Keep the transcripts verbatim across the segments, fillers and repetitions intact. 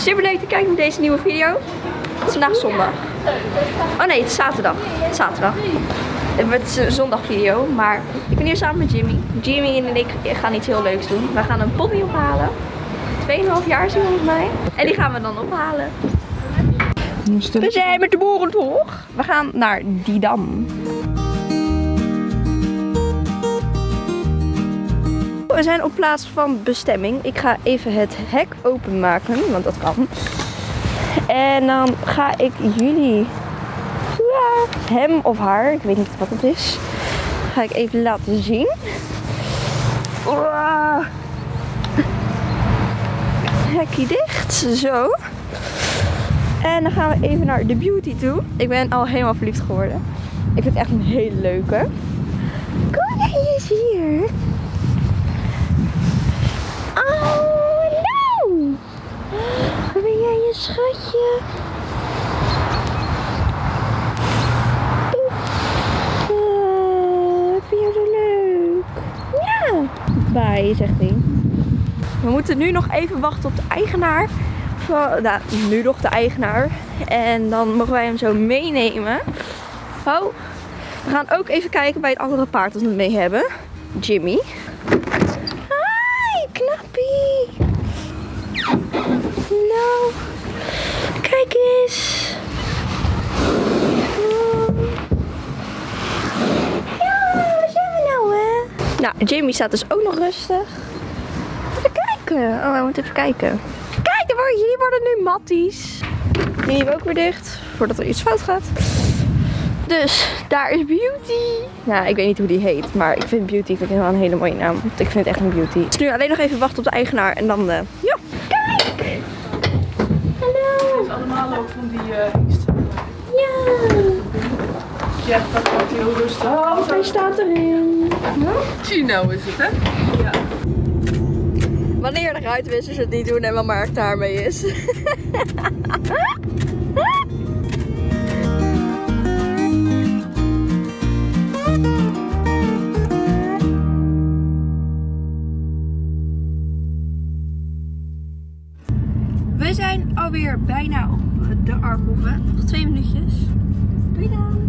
super leuk te kijken naar deze nieuwe video. Het is vandaag zondag. Oh nee, het is zaterdag. Het is zaterdag. Het is een zondagvideo, maar ik ben hier samen met Jimmy. Jimmy en ik gaan iets heel leuks doen. We gaan een pony ophalen. tweeënhalf jaar is hij volgens mij. En die gaan we dan ophalen. We zijn met de boerentocht. We gaan naar Didam. We zijn op plaats van bestemming. Ik ga even het hek openmaken, want dat kan. En dan ga ik jullie, ja, hem of haar, ik weet niet wat het is, ga ik even laten zien. Hekje dicht, zo. En dan gaan we even naar de beauty toe. Ik ben al helemaal verliefd geworden. Ik vind het echt een hele leuke. Kom, hij is hier. Oh, no! Waar ben jij, je schatje? Uh, ik vind jou zo leuk. Ja. Bye, zegt hij. We moeten nu nog even wachten op de eigenaar. Van, nou, nu nog de eigenaar. En dan mogen wij hem zo meenemen. Oh, we gaan ook even kijken bij het andere paard dat we mee hebben. Jimmy. Knappie. Nou, kijk eens. Ja, waar zijn we nou, hè? Nou, Jimmy staat dus ook nog rustig. Even kijken. Oh, wij moeten even kijken. Kijk, jullie worden nu matties. Die hebben ook weer dicht, voordat er iets fout gaat. Dus, daar is Beauty. Nou, ik weet niet hoe die heet, maar ik vind Beauty vind ik helemaal een hele mooie naam. Want ik vind het echt een Beauty. Dus nu alleen nog even wachten op de eigenaar en dan, uh, ja. Kijk! Hallo! Het is allemaal ook van die hengst. Uh, ja! Ja, dat wordt heel rustig. Oh, hij staat erin. Huh? Chino is het, hè? Ja. Wanneer de ruitwissers het niet doen en wat Mark daarmee is. We zijn alweer bijna op de Arkhoeve. Nog twee minuutjes. Doei dan.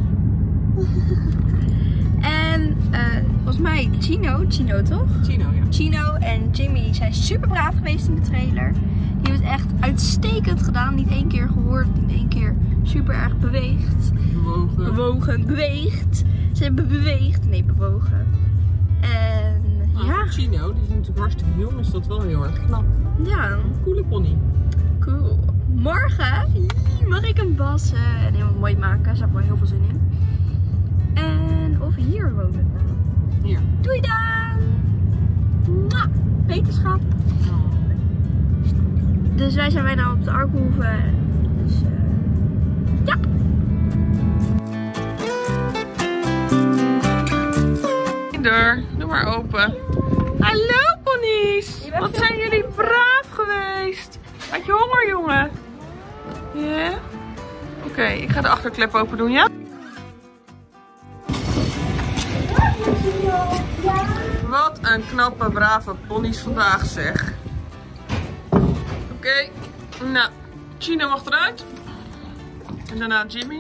En uh, volgens mij Chino, Chino toch? Chino, ja. Chino en Jimmy zijn super braaf geweest in de trailer. Die hebben het echt uitstekend gedaan. Niet één keer gehoord, niet één keer super erg beweegd. Bewogen. Bewogen, beweegd. Ze hebben beweegd, nee bewogen. En nou, ja. Chino, die is natuurlijk hartstikke jong, is dat wel heel erg knap. Ja. Coole pony. Cool. Morgen mag ik hem bassen en helemaal mooi maken. Daar heb ik wel heel veel zin in. En of hier wonen. Hier. Doei dan! Mwah. Wetenschap. Oh. Dus wij zijn bijna op de Arkhoeve. Dus uh, ja! Deur, doe maar open. Hallo ponies! Wat zijn jullie braaf geweest? Had je honger, jongen? Ja? Yeah? Oké, okay, ik ga de achterklep open doen, ja? Wat een knappe, brave ponies vandaag, zeg. Oké, okay. Nou, Chino mag eruit. En daarna Jimmy.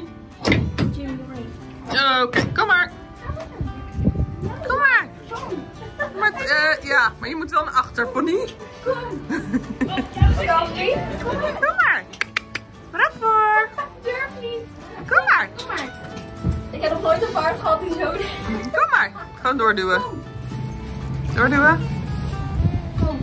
Oké, okay, kom maar. Kom maar. Maar, uh, ja, maar je moet wel een achterpony. Kom. Kom maar. Bravo. Durf niet. Kom maar. Kom maar. Ik heb nog nooit een paard gehad die zo deed. Kom maar. Gewoon doorduwen. Doorduwen. Kom.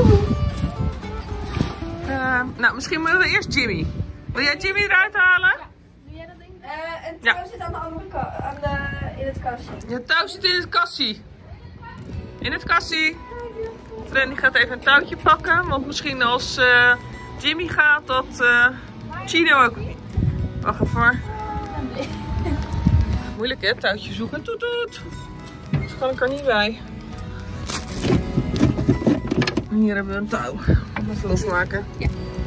Uh, nou, misschien moeten we eerst Jimmy. Wil jij Jimmy eruit halen? Ja. Doe jij dat ding? Uh, en touw ja. zit aan de andere kant, aan de, in het kassie. Je touw zit in het kassie. In het kassie. Trendy gaat even een touwtje pakken, want misschien als uh, Jimmy gaat, dat uh, Chino ook. Wacht even hoor. Moeilijk hè, touwtje zoeken. Toet toet. Dus kan ik er niet bij. Hier hebben we een touw. Even losmaken. Ja.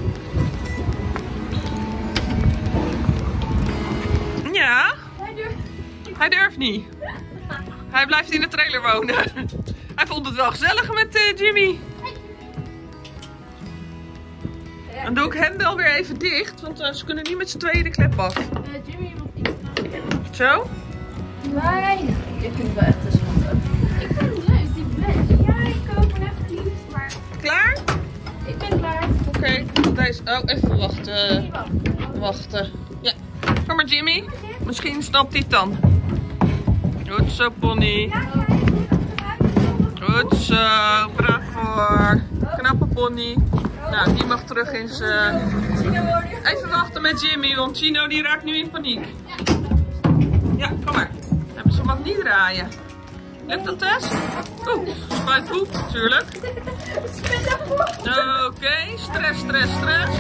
Ja? Hij durft. Hij durft niet. Hij blijft in de trailer wonen. Hij vond het wel gezellig met uh, Jimmy. Ja, Dan doe ik hem wel weer even dicht, want uh, ze kunnen niet met z'n tweeën de klep af. Uh, Jimmy, je moet iets. Zo? Nee. Ik vind het wel echt te schattig. Ik vind het leuk, die blend. Ja, ik koop hem even liefst, maar... Klaar? Ik ben klaar. Oké, okay, deze... Oh, even wachten. Wachten. Ja. Kom maar, Jimmy. Misschien snapt hij het dan. Goed zo, pony. Goed zo, bravo. Knappe pony. Nou, die mag terug in zijn... Even wachten met Jimmy, want Chino die raakt nu in paniek. Ja, kom maar. Hebben ze mag niet draaien. Lukt dat, Tess? Oeh, spuit poep, natuurlijk. Oké, okay, stress, stress, stress.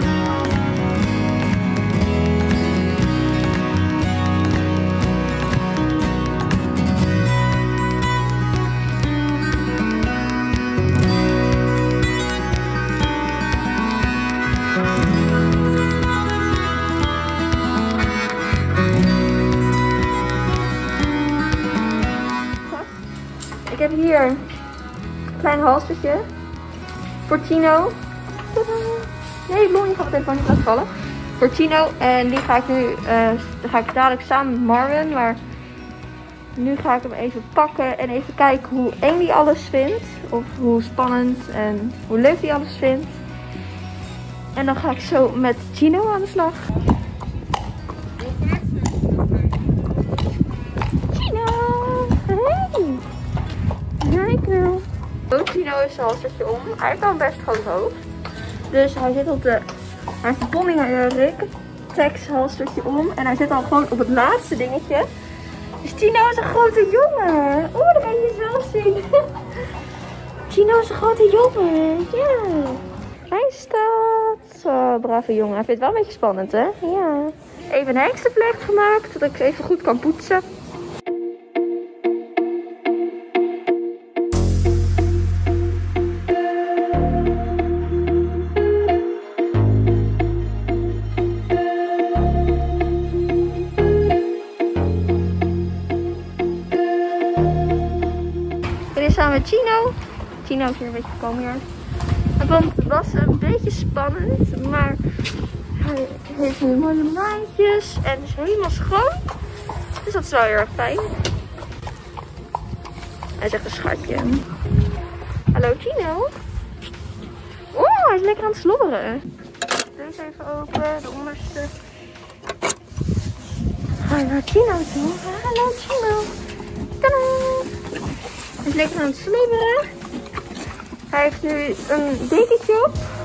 Ik heb hier een klein halstertje voor Chino. Nee, Lonnie gaat het even niet laten vallen. Voor Chino. En die ga ik nu, uh, ga ik dadelijk samen met Marvin. Maar nu ga ik hem even pakken en even kijken hoe eng hij alles vindt. Of hoe spannend en hoe leuk hij alles vindt. En dan ga ik zo met Chino aan de slag. Chino is zijn halstertje om. Hij heeft al een best groot hoofd. Dus hij zit op de... Hij heeft een pony Rick Tex halstertje om. En hij zit al gewoon op het laatste dingetje. Dus Chino is een grote jongen. Oeh, dat kan je zelf zien. Chino is een grote jongen. Ja. Hij staat. Zo, brave jongen. Hij vindt het wel een beetje spannend, hè? Ja. Even een hengstenvlecht gemaakt. Zodat ik ze even goed kan poetsen. Samen met Chino. Chino is hier een beetje gekomen hier. Want het was een beetje spannend, maar hij heeft nu mooie maandjes en is helemaal schoon. Dus dat is wel heel erg fijn. Hij is echt een schatje. Hallo Chino. Oh, hij is lekker aan het slobberen. Deze even open, de onderste. Ga je naar Chino toe? Hallo Chino. Tadaa! Hij is lekker aan het slobberen. Hij heeft nu een dekentje op.